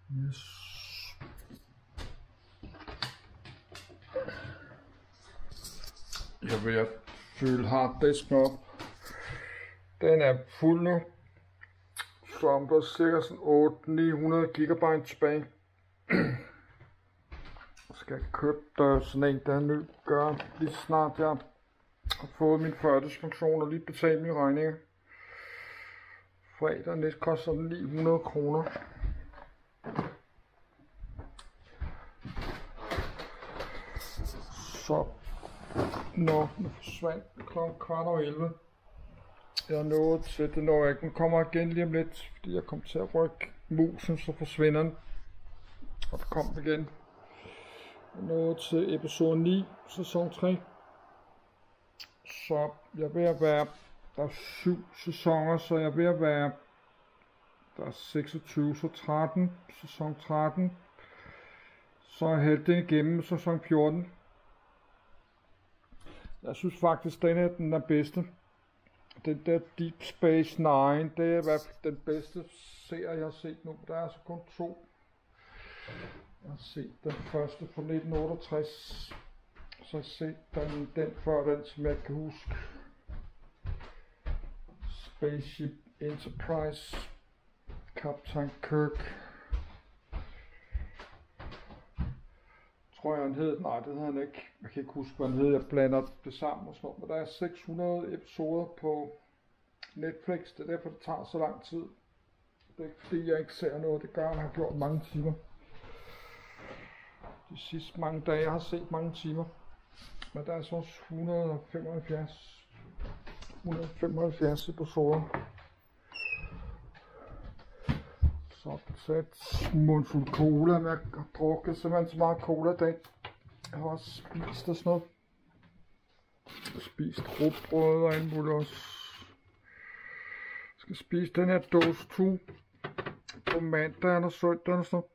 Yes. Jeg vil fylde harddisken op. Den er fuld nu. Så der er cirka sådan 800-900 GB tilbage. Jeg skal købe sådan en, der nu gør lige snart jeg har fået min førtidspension og lige betalt mine regninger. Fredag næste koster den 900 kroner. Så når den forsvandt klokken 11:15. Jeg er nået til det, når jeg den kommer igen lige om lidt, fordi jeg kom til at rykke musen, så forsvinder den. Og der kom den igen. Jeg er nået til episode 9, sæson 3. Så jeg er ved at være, der er 7 sæsoner, så jeg er ved at være, der er 26, så 13, sæson 13. Så er jeg halvdelen igennem sæson 14. Jeg synes faktisk, den er bedste. Den der Deep Space Nine, det er i hvert fald den bedste serie, jeg har set nu. Der er altså kun 2. Jeg har set den første fra 1968. Så har jeg set den før den, som jeg kan huske. Spaceship Enterprise. Captain Kirk. Tror jeg han hed. Nej, det hedder han ikke. Jeg kan ikke huske, hvad han hed. Jeg blander det sammen og sådan noget. Men der er 600 episoder på Netflix. Det er derfor, det tager så lang tid. Det er ikke fordi, jeg ikke ser noget. Det gør, jeg har gjort mange timer. De sidste mange dage, jeg har set mange timer. Men der er så også 175 episoder. Så et mundfuld cola, men jeg har drukket simpelthen så meget cola i dag. Jeg har også spist og sådan noget. Jeg har spist rugbrød og alt muligt også. Jeg skal spise den her dåse 2 på mandag og søndag og sådan noget.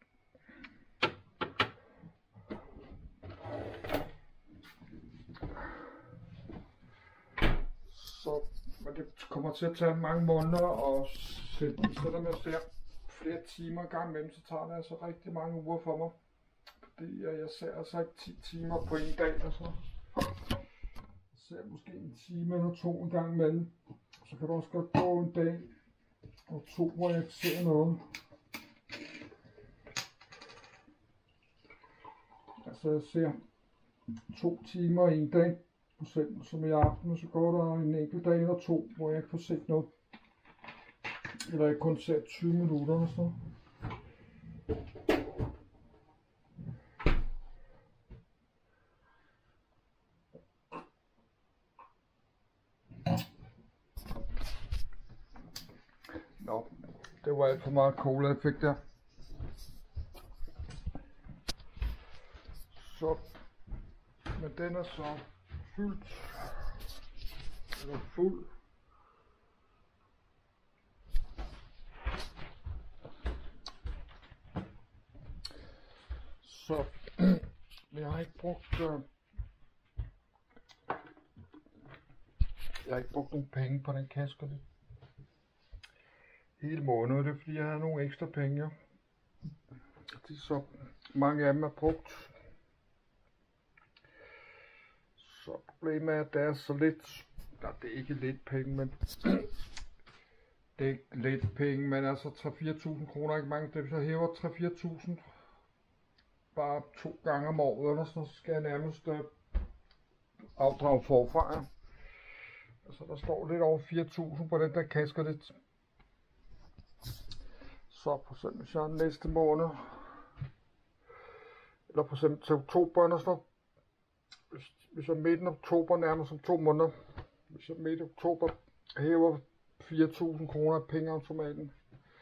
Så men det kommer til at tage mange måneder og selvom jeg ser flere timer gang imellem, så tager det altså rigtig mange uger for mig. Fordi jeg ser altså ikke 10 timer på en dag og så. Jeg ser måske en time eller 2 en gang imellem. Så kan det også godt gå en dag og 2, hvor jeg ikke ser noget. Altså jeg ser 2 timer i en dag, for eksempel som i aften, og så går der en enkelt dag eller 2, hvor jeg ikke får set noget. Eller jeg kun ser 20 minutter eller sådan. Nå, det var alt for meget cola, jeg fik der. Så, men den er så fyldt. Eller fuld. Så jeg har ikke brugt nogen penge på den kasse hele måneden. Det er fordi jeg har nogle ekstra penge. De så mange af dem er brugt. Så problemet er, at der er så lidt. Nej, det er ikke lidt penge, men det er ikke lidt penge, men altså 3-4.000 kroner, ikke mange. Det så hæver 3-4.000 bare 2 gange om året, eller så skal jeg nærmest afdrage forfra. Altså der står lidt over 4.000 på den der kaske lidt. Så for eksempel hvis jeg næste måned, eller for eksempel til oktober, eller så hvis jeg midten af oktober nærmest om 2 måneder, hvis jeg midt i oktober hæver 4.000 kroner af pengeautomaten,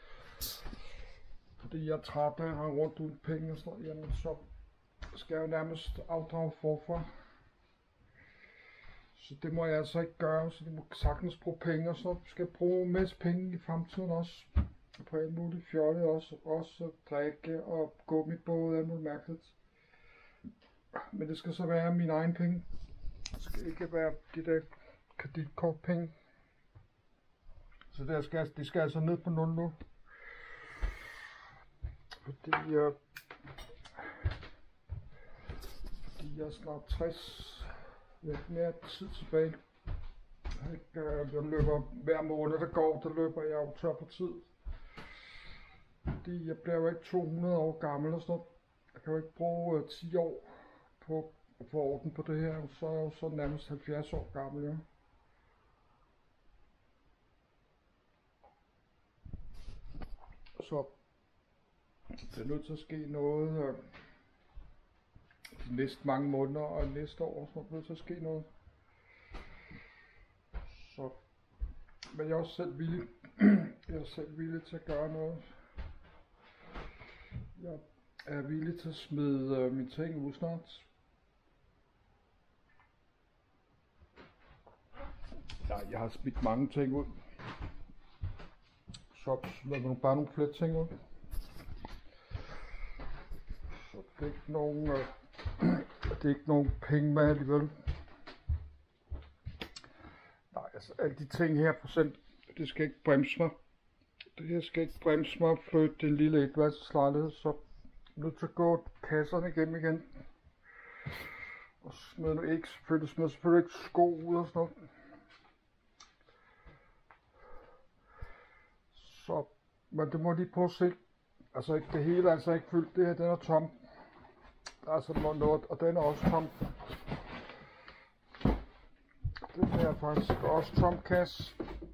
fordi jeg er træt af at have rundt uden penge og sådan noget, jamen så skal jeg jo nærmest afdrage forfra. Så det må jeg altså ikke gøre, så det må sagtens bruge penge, og så skal jeg bruge en masse penge i fremtiden også. På alt muligt fjollet også drikke og gummibåde og alt muligt mærkeligt. Men det skal så være mine egne penge. Det skal ikke være de der kreditkortpenge. Så det skal altså ned på 0 nu. Fordi jeg er snart 60. Jeg har ikke mere tid tilbage. Jeg løber hver måned, der går, der løber jeg jo tør på tid. Fordi jeg bliver jo ikke 200 år gammel og sådan noget. Jeg kan jo ikke bruge 10 år på at få orden på det her, så er jeg jo så nærmest 70 år gammel. Ja. Så det er nødt til at ske noget de næste mange måneder og næste år, så er det nødt til at ske noget. Så, men jeg er også selv villig, til at gøre noget. Jeg er villig til at smide mine ting ud snart. Ja, jeg har smidt mange ting ud. Så smider man bare nogle flere ting ud. Så det er ikke nogen, det er ikke nogen penge med alligevel. Nej, altså alle de ting her procent, det skal ikke bremse mig. Det her skal ikke bremse mig at flytte en lille etværelseslejlighed, så jeg er nødt til at gå kasserne igennem igen. Og smide nu ikke, selvfølgelig ikke sko ud og sådan noget. Så, men det må lige prøve at se. Altså ikke det hele er altså ikke fyldt, det her den er tom. Der er altså noget, og den er også tom. Den her er faktisk også tom kasse.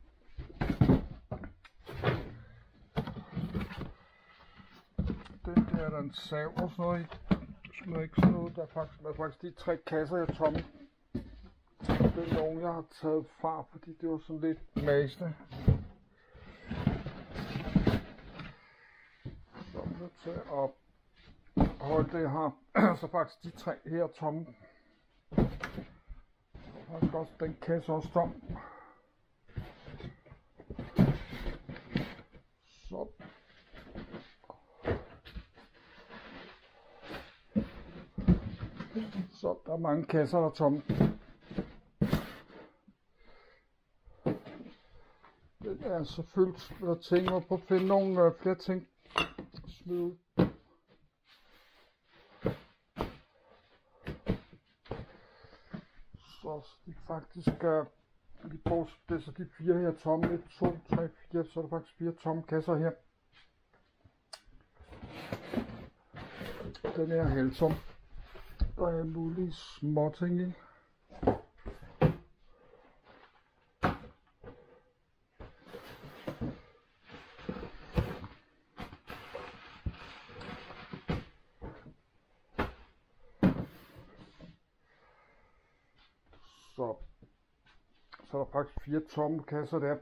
Den der er der en sav og sådan noget i. Smider ikke sådan noget, der er faktisk de 3 kasser jeg er tomme. Det er nogen jeg har taget fra, fordi det var sådan lidt masende. Så er jeg nødt til at holde det her. Så faktisk de 3 her er tomme. Faktisk også den kasse også tom. Så. Så der er mange kasser der er tomme. Den er så fyldt med ting, og på at finde nogle flere ting at smide ud. Så det er faktisk vi bruger det, så de 4 her tomme, 1, 2, 3, 4, så er der faktisk 4 tomme kasser her. Den er halvtom. Der er mulige små ting i. Så er der faktisk 4 tomme kasser der.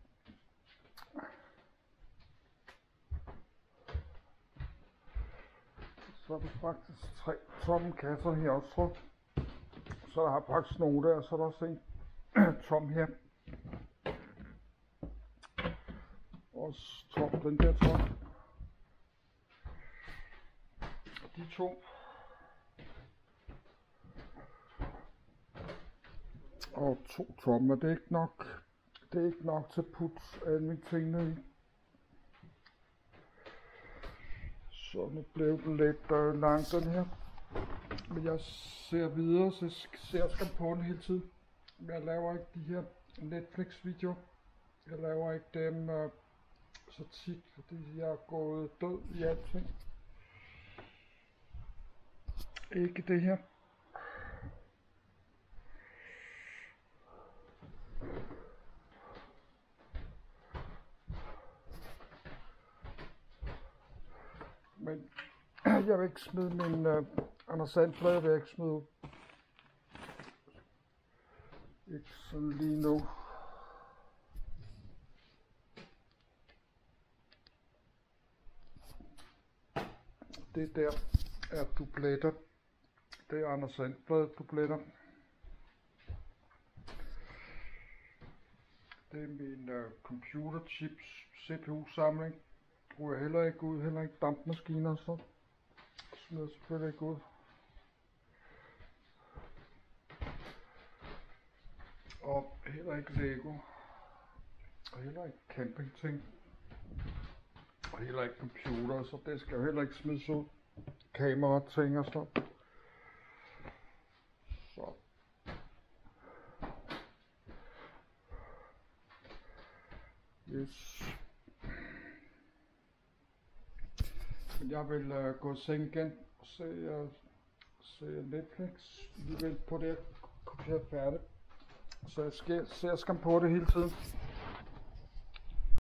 Så er der faktisk 3 tomme kasser her også. Så der har faktisk nogle der, så er der også en tom her. Også tom, den der tom. De 2. Og 2 tomme, det er ikke nok. Det er ikke nok til at putte alle mine ting ned i. Så nu blev den lidt lang den her. Men jeg ser videre, så jeg skal på den hele tiden. Jeg laver ikke de her Netflix videoer. Jeg laver ikke dem så tit, fordi jeg er gået død i alting. Ikke det her. Men jeg vil ikke smide min Anders Sandblad, vil jeg ikke smide ud. Ikke sådan lige nu. Det der er dubletter. Det er Anders Sandblad dubletter. Det er min computerchips CPU samling. Bruger jeg heller ikke ud, heller ikke dampmaskiner og sådan. Smider selvfølgelig ikke ud. Og heller ikke Lego. Og heller ikke campingting. Og heller ikke computer, så det skal jo heller ikke smides ud. Kamera, ting og sådan. Så. Yes. Men jeg vil gå i seng igen og se Netflix. Vi venter på det, at jeg er færdig. Så jeg ser skam på det hele tiden.